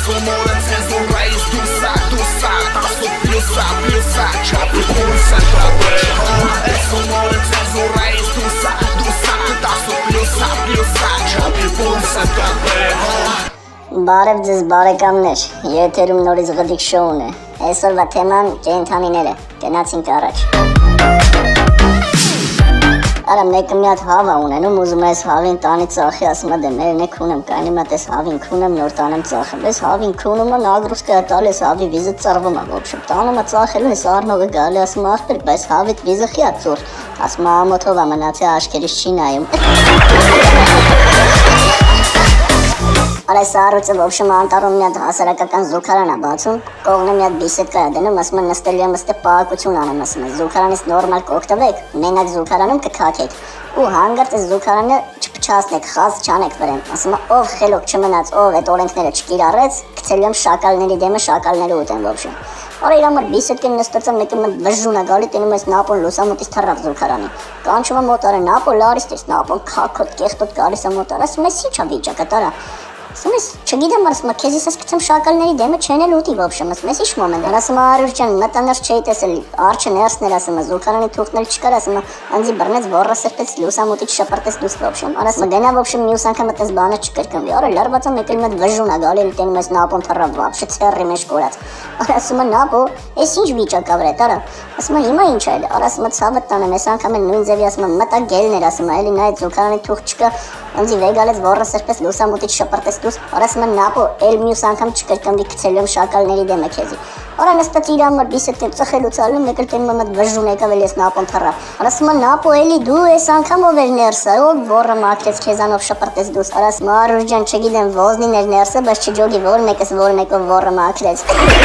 Բարև ձեզ բարեկամներ, եթերում նորից Ղդիկ շոուն է, այսօրվա թեման կենդանիներ է, գնացինք առաջ։ Արա մեկը մի հատ հավ ա ունենում, ուզում ես հավին տանի ծախի, ասում է դե մերն է քունեմ, կայնի մատ ես հավին քունեմ, նոր տանեմ ծախեմ, ես հավին քունում է, նագրուսկա տալիս հավի վիզը ծռվում է, ոբշում, տանում է ծախելու, ես արնողը գալի, ասում է աղբեր, բայց հավիտ վիզը խի ա ծուր, ասում է ամոթով ա մնացի աշկերից չի նայում։ Այս առույցը ոբշում անտարում մի հատ հասարակական զուգարան է բացում, կողմը մի հատ բիսեդկա է դնում, ասում է նստել եմ ըստե պահակություն անեմ, ասում է զուգարանից նորմալ կօգտվեք, մենակ զուգարանում կքաքեք ու հանգարց այս զուգարանը չփչացնեք, խազ չանեք վրան, ասում է ով խելոք չմնաց, ով այդ օրենքները չկիրառեց, գցել եմ շակալների դեմը շակալները ուտեն ոբշում։ Արա իր համար բիսեդկեն նստած է մեկը մտ վժժուն է գալի, տենում ես նապոն լուսամուտից թռավ զուգարանի, կանչում է մոտարը նապոն լարիս տես նապոն քաքոտ կեղտոտ գալիս է մոտարը, ասում է ի՞նչ ա վիճակը տարա։ Ասում ես, չգիտեմ, ասում է, քեզ ես գցեմ շակալների դեմը չեն էլ ուտի ոբշում, ասում ես, ի՞նչ մոմենտ, ասում է, Արյուր ջան, մտանարս չէի տեսել, արջը ներսներ, ասում է, զուգարանի թուղթնել չկար, ասում է, անձի բռնեց, ոռը սրտեց, լուսամուտից շպրտեց դուրս ոբշում, ասում է, դենա ոբշում մյուս անգամ այդպես բանը չկրկնվի, արա լարված է մեկ էլ մտ վժժուն է գալի, տենում ես նապոն թռավ վաբշե ցեռի մեջ կորած, արա ասում է, նապո, էս ինչ վիճակ ա վրա, տարա, ասում է, հիմա ինչ է, արա ասում է, ցավը տանեմ, այս անգամ էլ նույն ձևի, ասում է, մտա գելներ, ասում է, էլի նայ զուգարանի թուղթ չկա, անձի վեգալեց, ոռը սրտեց, լուսամուտից շպրտեց դուրս, արա ասում է, նապո, էլ մյուս անգամ չկրկնվի գցել եմ շակալների դեմը քեզի։ Արա նստած իր համար բիսեդկեն ծխելուց ալում, մեկ էլ տենում եմ այդ վժժուն եկավ էլ ես նապոն թռավ։ Արա ասում է, նապո, էլի դու այս անգամ ով էր ներսը, ով ոռը մաքրեց քեզանով շպրտեց դուրս։ Արա ասում է, Արյուր ջան, չգիտեմ, ոզնին էր ներսը, բայց չջոգի որ մեկս որ մեկով ոռը մաքրեց։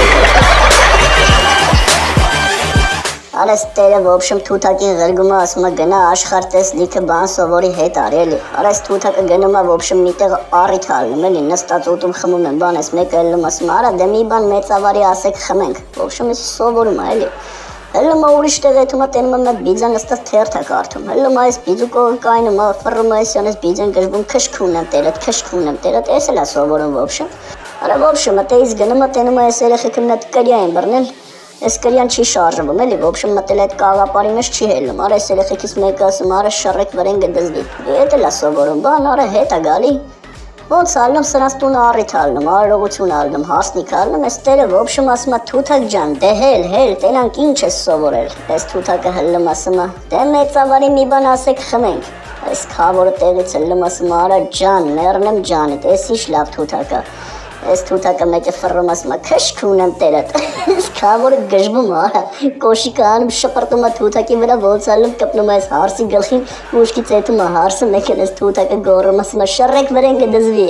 Արա ստերը ոբշում թութակի ղրգումը ասում է գնա աշխարհ տես լիքը բան սովորի հետ արի էլի։ Արա այս թութակը գնում է ոբշում միտեղ առիթ ալնում էլի նստած ուտում խմում են բան ես մեկը ելնում ասում արա դե մի բան մեծավարի ասեք խմենք։ Ոբշում ես սովորում է էլի։ Հելում է ուրիշ տեղ եթում է տենում է մեկ բիձա նստած թերթ է կարդում։ Հելում է այս բիձուկով կայնում է ֆռում է այսյան ես բիձեն գժվում քշքուն եմ տերդ էս էլ է սովորում ոբշում։ Արա ոբշում է տեից գնում է տենում է այս երեխեքը մտ կրիա են բռնել։ Այս կրիան չի շարժվում, էլի, ոբշում մտել այդ կաղապարի մեջ չի հելնում, արա այս երեխեքից մեկը ասում, արա շռեք վրեն գդզվի, հետ էլ է սովորում, բան, արա հետ է գալի, ոնց ալնում, սրանց տունը առիթ ալնում, արարողություն ալնում, հարսնիք ալնում, այս տերը ոբշում ասում է, թութակ ջան, դե հել, տենանք ինչ ես սովորել, այս թութակը հլում ասում է, դե մեծավարի մի բան ասեք խմենք, այս քավորը տեղից հլում ասում է, արա ջան, մեռնեմ ջանիդ, այս ինչ լավ թութակը Այս թութակը մեկը ֆռում ասում է քշքուն եմ տերդ, այս քավորը գժվում արա, կոշիկը անում շպրտում է թութակի վրա ոնց ալում կպնում է այս հարսի գլխին, ուշքից եթում է հարսը մեկ էլ այս թութակը գոռում ասում է շռեք վրեն կդզվի։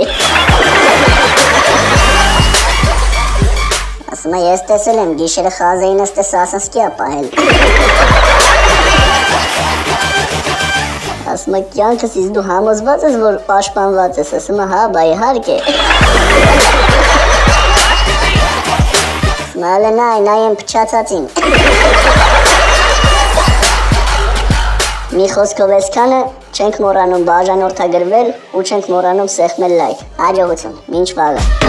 Ասում է ես տեսել եմ գիշերը խազեին ըստե սասնսկի ա պահել։ Ասում է կյանքս իս դու համոզված ես որ պաշտպանված ես, ասում է հա բայ իհարկե։ Մալը նայ փչացածին։ Մի խոսքով այսքանը չենք մոռանում բաժանորդագրվել ու չենք մոռանում սեղմել լայք։ Հաջողություն, մինչ վաղը։